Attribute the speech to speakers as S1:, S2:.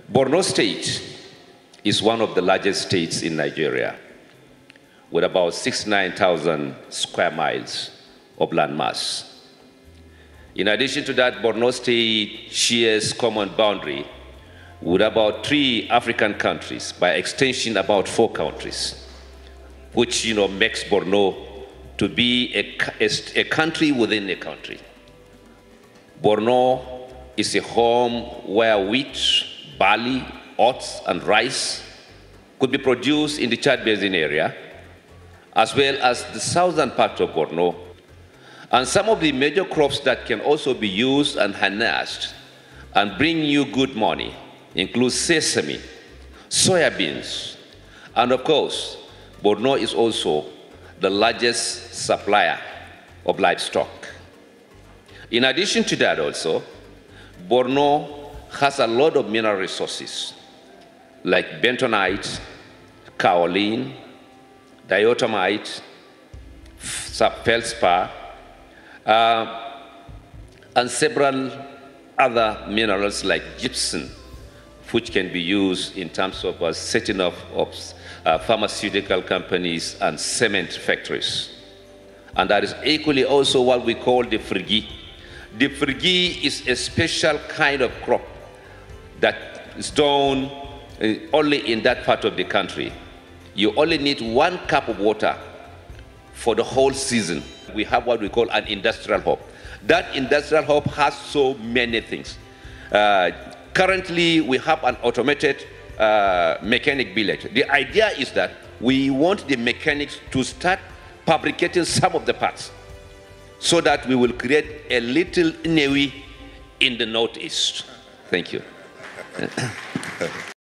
S1: Borno State is one of the largest states in Nigeria, with about 69,000 square miles of landmass. In addition to that, Borno State shares common boundary with about 3 African countries, by extension about 4 countries, which makes Borno to be a country within a country. Borno is a home where wheat, barley, oats, and rice could be produced in the Chad Basin area, as well as the southern part of Borno. And some of the major crops that can also be used and harnessed and bring you good money include sesame, soybeans, and of course, Borno is also the largest supplier of livestock. In addition to that also, Borno has a lot of mineral resources like bentonite, kaolin, diatomite, feldspar, and several other minerals like gypsum, which can be used in terms of setting up of pharmaceutical companies and cement factories. And that is equally also what we call the firgi. The firgi is a special kind of crop that is done only in that part of the country. You only need 1 cup of water for the whole season. We have what we call an industrial hub. That industrial hub has so many things. Currently, we have an automated mechanic billet. The idea is that we want the mechanics to start fabricating some of the parts so that we will create a little Nnewi in the Northeast. Thank you.